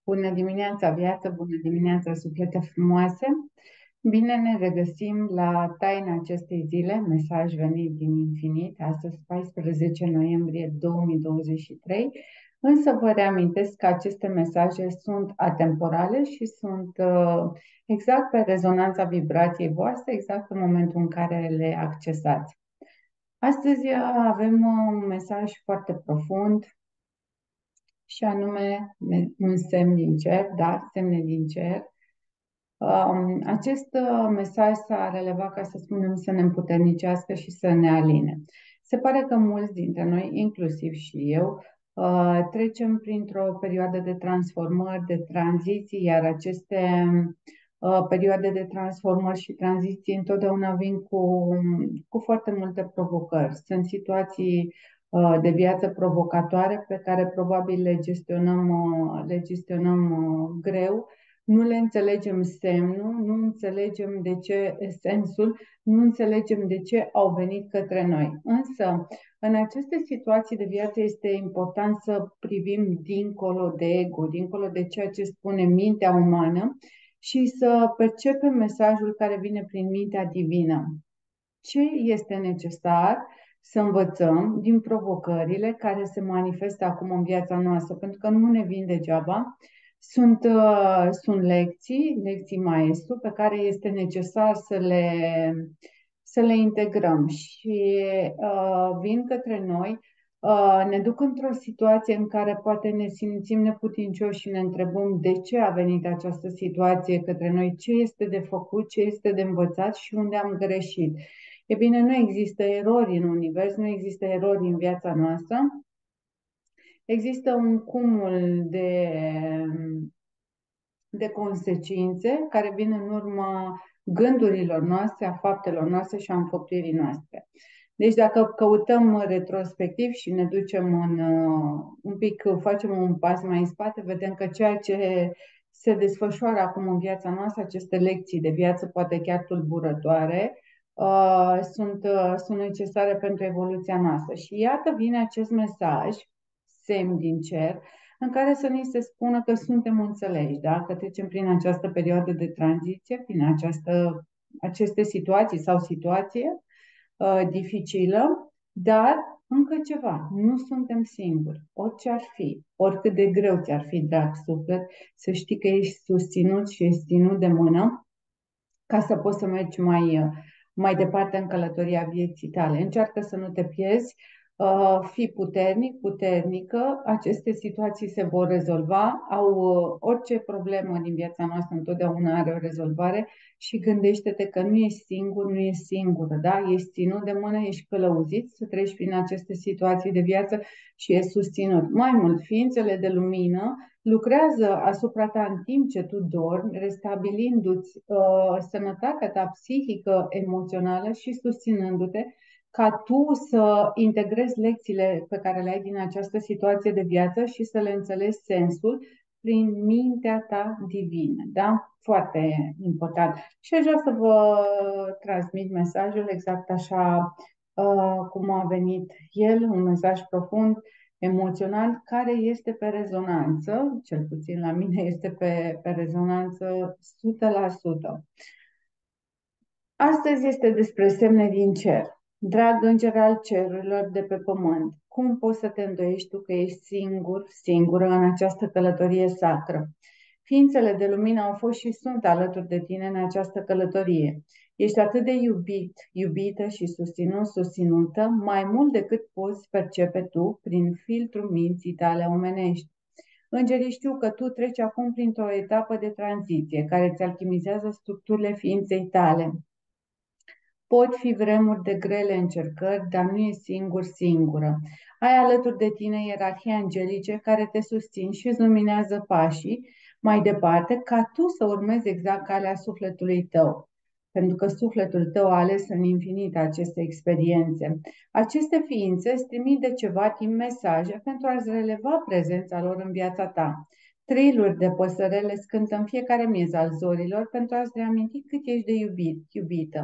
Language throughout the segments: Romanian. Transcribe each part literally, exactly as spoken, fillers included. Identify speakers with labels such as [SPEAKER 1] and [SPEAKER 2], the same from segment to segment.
[SPEAKER 1] Bună dimineața, viață, bună dimineața, suflete frumoase! Bine ne regăsim la taina acestei zile, mesaj venit din infinit, astăzi paisprezece noiembrie două mii douăzeci și trei, însă vă reamintesc că aceste mesaje sunt atemporale și sunt uh, exact pe rezonanța vibrației voastre, exact în momentul în care le accesați. Astăzi uh, avem uh, un mesaj foarte profund, și anume un semn din cer, da, semne din cer. Um, acest uh, mesaj s-a relevat, ca să spunem, să ne împuternicească și să ne aline. Se pare că mulți dintre noi, inclusiv și eu, uh, trecem printr-o perioadă de transformări, de tranziții, iar aceste uh, perioade de transformări și tranziții întotdeauna vin cu, cu foarte multe provocări. Sunt situații uh, de viață provocatoare pe care probabil le gestionăm, uh, le gestionăm uh, greu. Nu le înțelegem semnul, nu înțelegem de ce sensul, nu înțelegem de ce au venit către noi. Însă, în aceste situații de viață este important să privim dincolo de ego, dincolo de ceea ce spune mintea umană și să percepem mesajul care vine prin mintea divină. Ce este necesar să învățăm din provocările care se manifestă acum în viața noastră, pentru că nu ne vin degeaba. Sunt, uh, sunt lecții, lecții maestru, pe care este necesar să le, să le integrăm și uh, vin către noi, uh, ne duc într-o situație în care poate ne simțim neputincioși și ne întrebăm de ce a venit această situație către noi, ce este de făcut, ce este de învățat și unde am greșit. E bine, nu există erori în univers, nu există erori în viața noastră. Există un cumul de, de consecințe care vin în urma gândurilor noastre, a faptelor noastre și a înfăptuirii noastre. Deci dacă căutăm retrospectiv și ne ducem în, uh, un pic, facem un pas mai în spate, vedem că ceea ce se desfășoară acum în viața noastră, aceste lecții de viață, poate chiar tulburătoare, uh, sunt, uh, sunt necesare pentru evoluția noastră. Și iată vine acest mesaj, semn din cer, în care să ni se spună că suntem înțeleși, da? Că trecem prin această perioadă de tranziție, prin această, aceste situații sau situație uh, dificilă, dar încă ceva, nu suntem singuri. Orice ar fi, oricât de greu ți-ar fi, drag suflet, să știi că ești susținut și ești ținut de mână ca să poți să mergi mai, uh, mai departe în călătoria vieții tale. Încearcă să nu te pierzi, uh, fii puternic, puternică, aceste situații se vor rezolva, au uh, orice problemă din viața noastră întotdeauna are o rezolvare și gândește-te că nu ești singur, nu ești singură, da? Ești ținut de mână, ești călăuzit să treci prin aceste situații de viață și ești susținut. Mai mult, ființele de lumină lucrează asupra ta în timp ce tu dormi, restabilindu-ți uh, sănătatea ta psihică, emoțională și susținându-te ca tu să integrezi lecțiile pe care le ai din această situație de viață și să le înțelegi sensul prin mintea ta divină. Da? Foarte important. Și aș vrea să vă transmit mesajul exact așa uh, cum a venit el, un mesaj profund, emoțional, care este pe rezonanță, cel puțin la mine este pe, pe rezonanță o sută la sută. Astăzi este despre semne din cer. Drag înger al cerurilor de pe pământ, cum poți să te îndoiești tu că ești singur, singură în această călătorie sacră? Ființele de lumină au fost și sunt alături de tine în această călătorie. Ești atât de iubit, iubită și susținut, susținută, mai mult decât poți percepe tu prin filtrul minții tale omenești. Îngerii știu că tu treci acum printr-o etapă de tranziție care îți alchimizează structurile ființei tale. Pot fi vremuri de grele încercări, dar nu e singur, singură. Ai alături de tine ierarhii angelice care te susțin și îți luminează pașii mai departe ca tu să urmezi exact calea sufletului tău. Pentru că sufletul tău a ales în infinit aceste experiențe. Aceste ființe îți trimit de ceva timp mesaje pentru a-ți releva prezența lor în viața ta. Triluri de păsărele scântă în fiecare miez al zorilor pentru a-ți reaminti cât ești de iubit, iubită.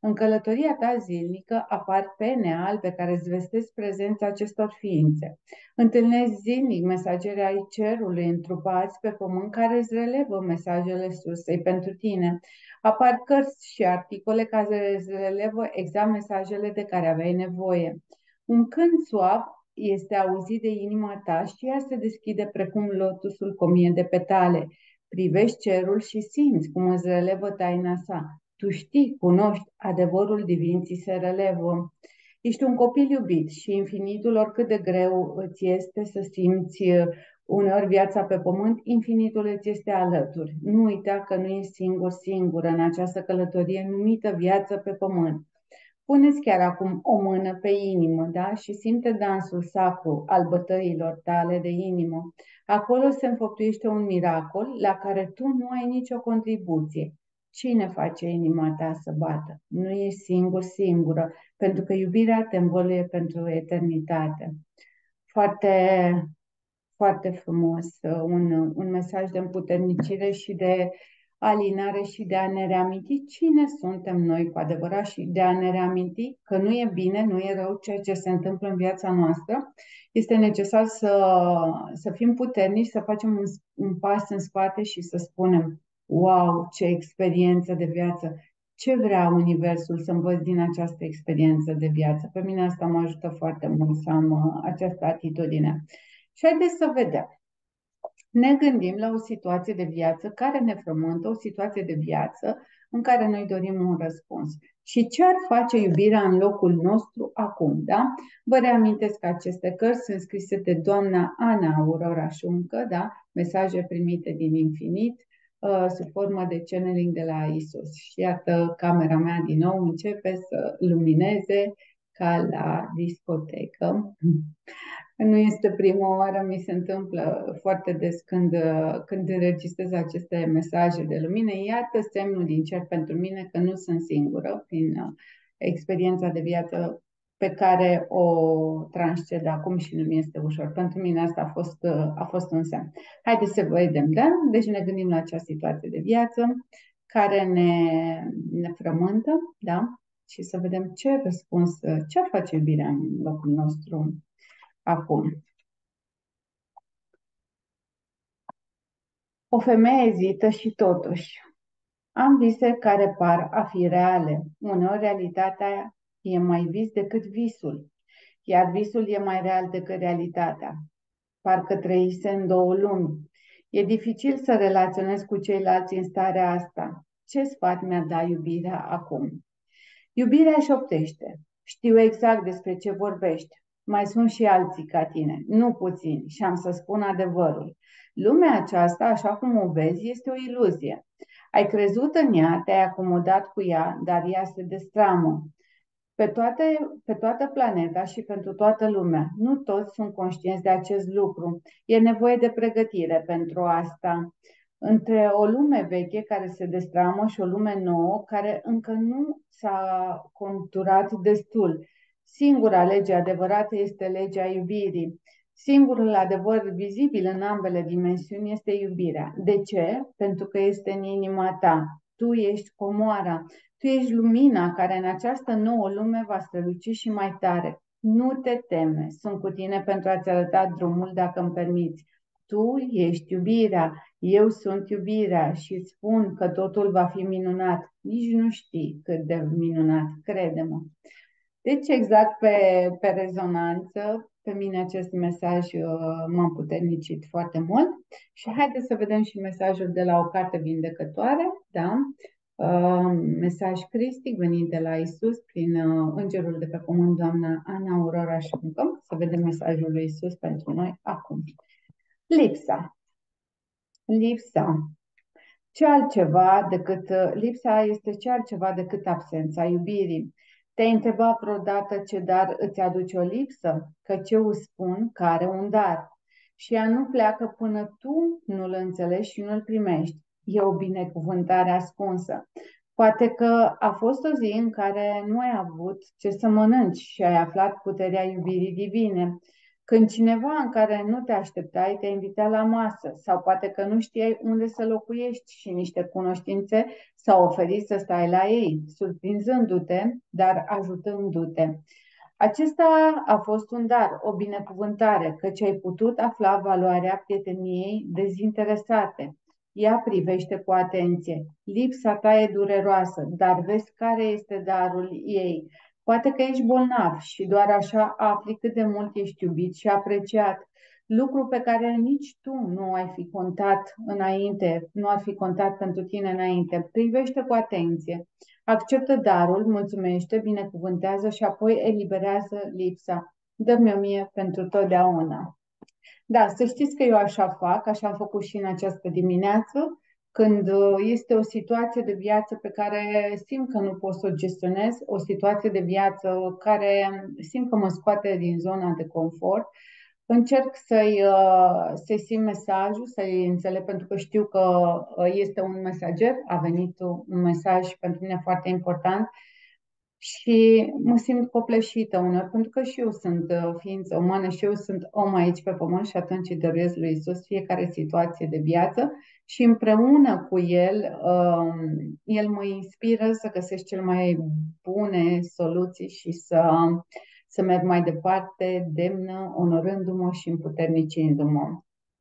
[SPEAKER 1] În călătoria ta zilnică apar pene albe care îți vestesc prezența acestor ființe. Întâlnești zilnic mesageri ai cerului întrupați pe pământ care îți relevă mesajele sursei pentru tine. Apar cărți și articole care îți relevă exact mesajele de care aveai nevoie. Un cânt suav este auzit de inima ta și ea se deschide precum lotusul cu o mie de petale. Privești cerul și simți cum îți relevă taina sa. Tu știi, cunoști, adevărul divin ți se relevă. Ești un copil iubit și infinitul, oricât de greu îți este să simți uneori viața pe pământ, infinitul îți este alături. Nu uita că nu ești singur, singură în această călătorie numită viață pe pământ. Puneți chiar acum o mână pe inimă, da? Și simte dansul sacru al bătăilor tale de inimă. Acolo se înfăptuiește un miracol la care tu nu ai nicio contribuție. Cine face inima ta să bată? Nu ești singur, singură, pentru că iubirea te învăluie pentru eternitate. Foarte, foarte frumos, un, un mesaj de împuternicire și de alinare și de a ne reaminti cine suntem noi cu adevărat și de a ne reaminti că nu e bine, nu e rău ceea ce se întâmplă în viața noastră. Este necesar să, să fim puternici, să facem un, un pas în spate și să spunem: wow, ce experiență de viață! Ce vrea Universul să învăț din această experiență de viață? Pe mine asta mă ajută foarte mult să am uh, această atitudine. Și haideți să vedem. Ne gândim la o situație de viață care ne frământă, o situație de viață în care noi dorim un răspuns. Și ce ar face iubirea în locul nostru acum, da? Vă reamintesc că aceste cărți sunt scrise de doamna Ana Aurora Șuncă, da? Mesaje primite din infinit, uh, sub formă de channeling de la Isus. Și iată, camera mea din nou începe să lumineze ca la discotecă. Nu este prima oară, mi se întâmplă foarte des când, când înregistrez aceste mesaje de lumină. Iată semnul din cer pentru mine că nu sunt singură prin experiența de viață pe care o transced acum și nu mi este ușor. Pentru mine asta a fost, a fost un semn. Haideți să vedem, da? Deci ne gândim la acea situație de viață care ne, ne frământă, da? Și să vedem ce răspuns, ce ar face iubirea în locul nostru acum. O femeie ezită și totuși. Am vise care par a fi reale. Uneori realitatea e mai vis decât visul, iar visul e mai real decât realitatea. Parcă trăise în două lumi. E dificil să relaționez cu ceilalți în starea asta. Ce sfat mi-a dat iubirea acum? Iubirea șoptește. Știu exact despre ce vorbești. Mai sunt și alții ca tine, nu puțini, și am să spun adevărul. Lumea aceasta, așa cum o vezi, este o iluzie. Ai crezut în ea, te-ai acomodat cu ea, dar ea se destramă. Pe, toate, pe toată planeta și pentru toată lumea. Nu toți sunt conștienți de acest lucru. E nevoie de pregătire pentru asta. Între o lume veche care se destramă și o lume nouă care încă nu s-a conturat destul. Singura lege adevărată este legea iubirii. Singurul adevăr vizibil în ambele dimensiuni este iubirea. De ce? Pentru că este în inima ta. Tu ești comoara. Tu ești lumina care în această nouă lume va străluci și mai tare. Nu te teme, sunt cu tine pentru a-ți arăta drumul dacă îmi permiți. Tu ești iubirea, eu sunt iubirea și îți spun că totul va fi minunat. Nici nu știi cât de minunat, crede-mă. Deci exact pe, pe rezonanță, pe mine acest mesaj uh, m-a împuternicit foarte mult. Și haideți să vedem și mesajul de la o carte vindecătoare, da? Uh, mesaj cristic venit de la Isus prin uh, îngerul de pe pământ, doamna Ana Aurora Șuncă. Să vedem mesajul lui Isus pentru noi acum. Lipsa. Lipsa. Ce altceva decât, lipsa este ce altceva decât absența iubirii. Te-ai întrebat vreodată ce dar îți aduce o lipsă? Că ce îți spun că are un dar. Și ea nu pleacă până tu nu-l înțelegi și nu-l primești. E o binecuvântare ascunsă. Poate că a fost o zi în care nu ai avut ce să mănânci și ai aflat puterea iubirii divine. Când cineva în care nu te așteptai te invita la masă sau poate că nu știai unde să locuiești și niște cunoștințe s-au oferit să stai la ei, surprinzându-te, dar ajutându-te. Acesta a fost un dar, o binecuvântare, căci ai putut afla valoarea prieteniei dezinteresate. Ea privește cu atenție. Lipsa ta e dureroasă, dar vezi care este darul ei. Poate că ești bolnav și doar așa afli cât de mult ești iubit și apreciat. Lucru pe care nici tu nu ai fi contat înainte, nu ar fi contat pentru tine înainte. Privește cu atenție. Acceptă darul, mulțumește, binecuvântează și apoi eliberează lipsa. Dă-mi o mie pentru totdeauna. Da, să știți că eu așa fac, așa am făcut și în această dimineață, când uh, este o situație de viață pe care simt că nu pot să o gestionez, o situație de viață care simt că mă scoate din zona de confort, încerc să-i, uh, să-i simt mesajul, să-i înțeleg, pentru că știu că uh, este un mesager, a venit un mesaj pentru mine foarte important și mă simt copleșită uneori, pentru că și eu sunt uh, ființă umană și eu sunt om aici pe pământ și atunci îi dăruiesc lui Isus fiecare situație de viață și împreună cu El, um, El mă inspiră să găsesc cel mai bune soluții și să, să merg mai departe, demnă, onorându-mă și împuternicindu-mă.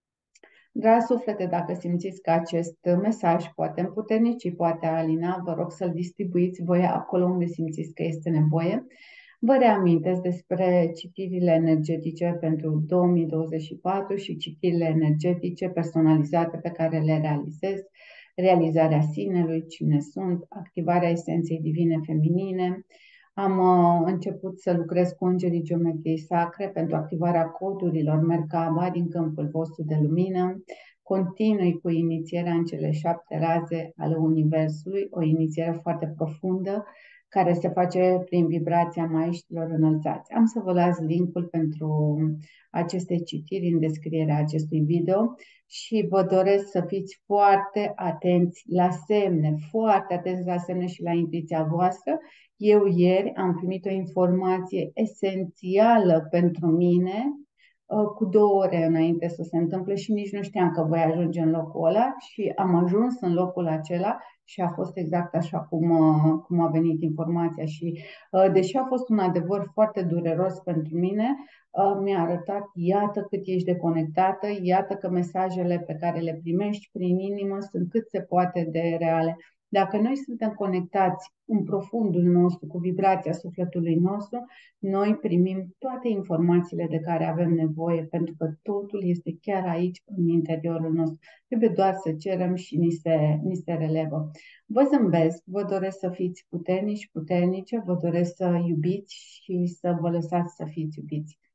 [SPEAKER 1] Dragi suflete, dacă simțiți că acest mesaj poate împuternici, poate alina, vă rog să-l distribuiți voi acolo unde simțiți că este nevoie. Vă reamintesc despre citirile energetice pentru două mii douăzeci și patru și citirile energetice personalizate pe care le realizez, realizarea sinelui, cine sunt, activarea esenței divine feminine. Am uh, început să lucrez cu îngerii geometriei sacre pentru activarea codurilor Merkaba din câmpul vostru de lumină. Continui cu inițierea în cele șapte raze ale Universului, o inițiere foarte profundă care se face prin vibrația maestrilor înălțați. Am să vă las linkul pentru aceste citiri în descrierea acestui video și vă doresc să fiți foarte atenți la semne, foarte atenți la semne și la intuiția voastră. Eu ieri am primit o informație esențială pentru mine uh, cu două ore înainte să se întâmple și nici nu știam că voi ajunge în locul ăla și am ajuns în locul acela și a fost exact așa cum, uh, cum a venit informația și uh, deși a fost un adevăr foarte dureros pentru mine, mi-a arătat, iată cât ești deconectată, iată că mesajele pe care le primești prin inimă sunt cât se poate de reale. Dacă noi suntem conectați în profundul nostru, cu vibrația sufletului nostru, noi primim toate informațiile de care avem nevoie, pentru că totul este chiar aici, în interiorul nostru. Trebuie doar să cerem și ni se, ni se relevă. Vă zâmbesc, vă doresc să fiți puternici, puternice, vă doresc să iubiți și să vă lăsați să fiți iubiți.